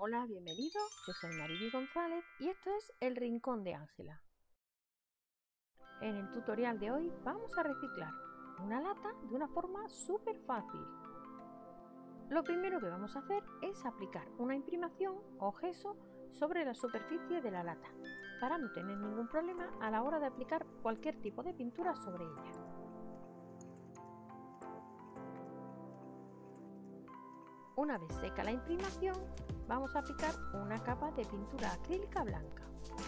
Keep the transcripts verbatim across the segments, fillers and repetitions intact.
Hola, bienvenido, yo soy Mariby González y esto es El Rincón de Ángela. En el tutorial de hoy vamos a reciclar una lata de una forma súper fácil. Lo primero que vamos a hacer es aplicar una imprimación o gesso sobre la superficie de la lata para no tener ningún problema a la hora de aplicar cualquier tipo de pintura sobre ella. Una vez seca la imprimación, vamos a aplicar una capa de pintura acrílica blanca.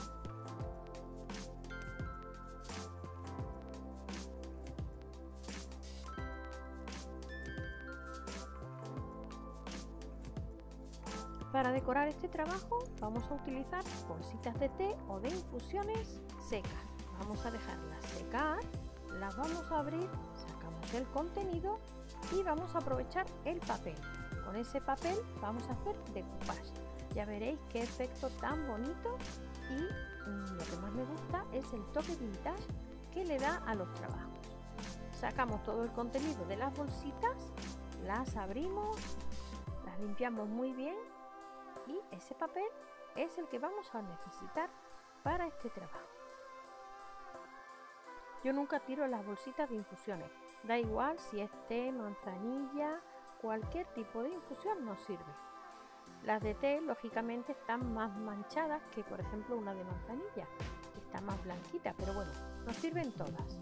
Para decorar este trabajo vamos a utilizar bolsitas de té o de infusiones secas. Vamos a dejarlas secar, las vamos a abrir, sacamos el contenido y vamos a aprovechar el papel. Con ese papel vamos a hacer decoupage. Ya veréis qué efecto tan bonito y mmm, lo que más me gusta es el toque vintage que le da a los trabajos. Sacamos todo el contenido de las bolsitas, las abrimos, las limpiamos muy bien y ese papel es el que vamos a necesitar para este trabajo. Yo nunca tiro las bolsitas de infusiones, da igual si es té, manzanilla, cualquier tipo de infusión nos sirve. Las de té lógicamente están más manchadas que por ejemplo una de manzanilla, que está más blanquita, pero bueno, nos sirven todas.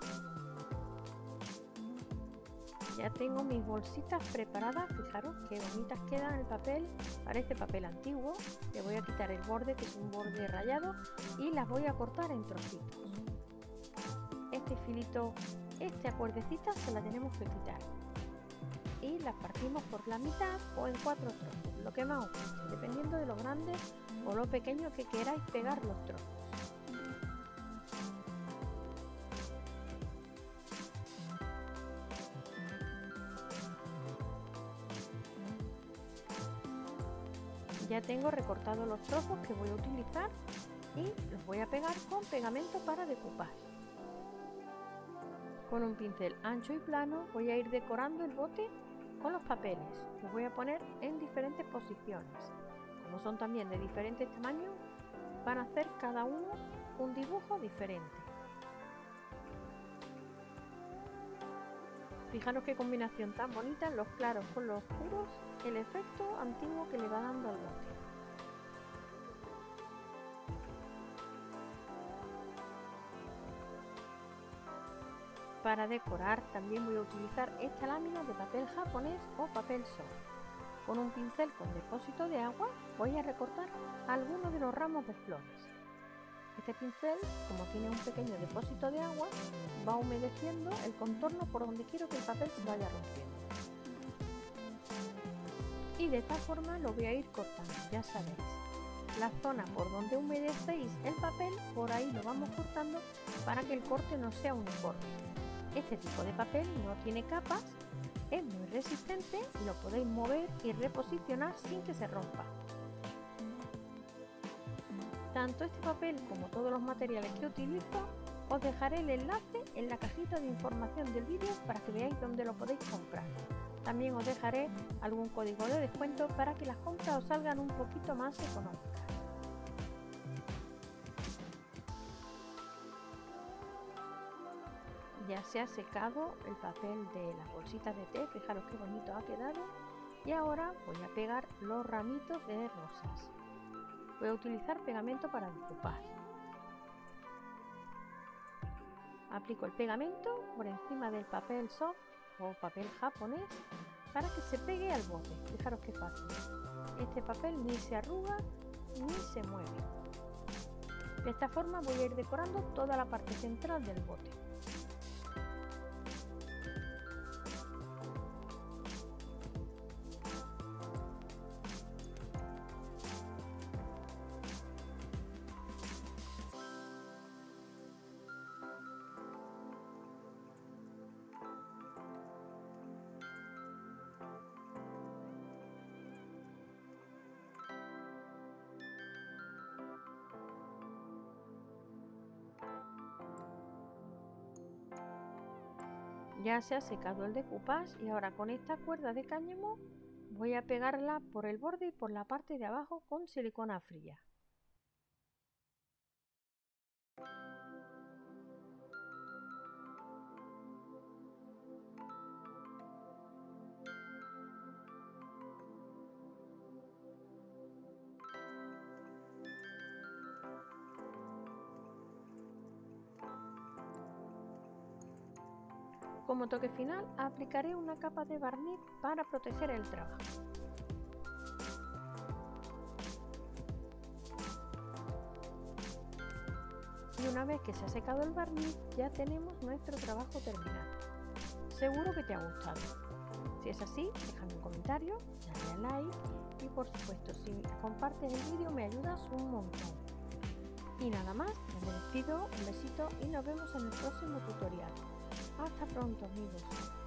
Ya tengo mis bolsitas preparadas, fijaros qué bonitas quedan el papel, parece papel antiguo. Le voy a quitar el borde, que es un borde rayado, y las voy a cortar en trocitos. Este filito, esta cuerdecita se la tenemos que quitar y las partimos por la mitad o en cuatro trozos, lo que más os guste, dependiendo de lo grande o lo pequeño que queráis pegar los trozos. Ya tengo recortados los trozos que voy a utilizar y los voy a pegar con pegamento para decoupage. Con un pincel ancho y plano voy a ir decorando el bote con los papeles. Los voy a poner en diferentes posiciones. Como son también de diferentes tamaños, van a hacer cada uno un dibujo diferente. Fijaros qué combinación tan bonita, los claros con los oscuros, el efecto antiguo que le va dando al bote. Para decorar también voy a utilizar esta lámina de papel japonés o papel soft. Con un pincel con depósito de agua voy a recortar algunos de los ramos de flores. Este pincel, como tiene un pequeño depósito de agua, va humedeciendo el contorno por donde quiero que el papel se vaya rompiendo. Y de esta forma lo voy a ir cortando, ya sabéis. La zona por donde humedecéis el papel, por ahí lo vamos cortando para que el corte no sea uniforme. Este tipo de papel no tiene capas, es muy resistente y lo podéis mover y reposicionar sin que se rompa. Tanto este papel como todos los materiales que utilizo, os dejaré el enlace en la cajita de información del vídeo para que veáis dónde lo podéis comprar. También os dejaré algún código de descuento para que las compras os salgan un poquito más económicas. Ya se ha secado el papel de las bolsitas de té, fijaros qué bonito ha quedado. Y ahora voy a pegar los ramitos de rosas. Voy a utilizar pegamento para decoupage. Aplico el pegamento por encima del papel soft o papel japonés para que se pegue al bote. Fijaros qué fácil. Este papel ni se arruga ni se mueve. De esta forma voy a ir decorando toda la parte central del bote. Ya se ha secado el decoupage y ahora con esta cuerda de cáñamo voy a pegarla por el borde y por la parte de abajo con silicona fría. Como toque final, aplicaré una capa de barniz para proteger el trabajo. Y una vez que se ha secado el barniz, ya tenemos nuestro trabajo terminado. Seguro que te ha gustado. Si es así, déjame un comentario, dale a like y por supuesto, si compartes el vídeo me ayudas un montón. Y nada más, me despido, un besito y nos vemos en el próximo tutorial. Hasta pronto, amigos.